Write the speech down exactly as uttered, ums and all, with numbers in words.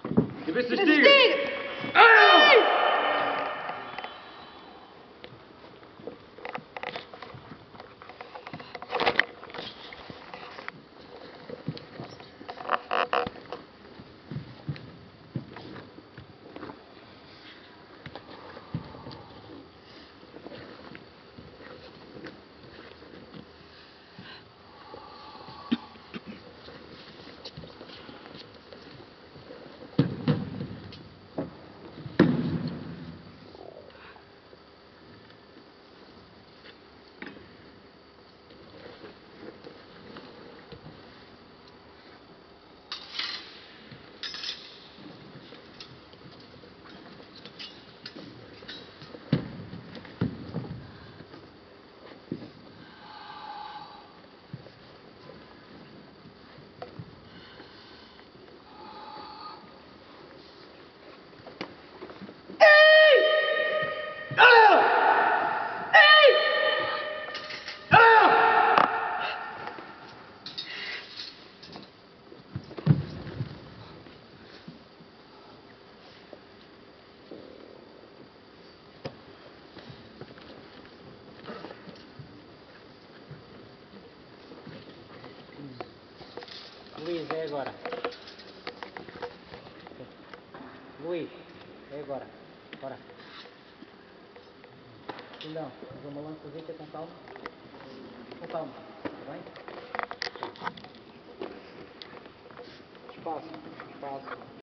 Je bist de De stier. stier. Ah! Luís, é agora. Luís, é agora. Bora. Não, faz uma lançazita com calma. Com calma, está bem? Espaço, espaço.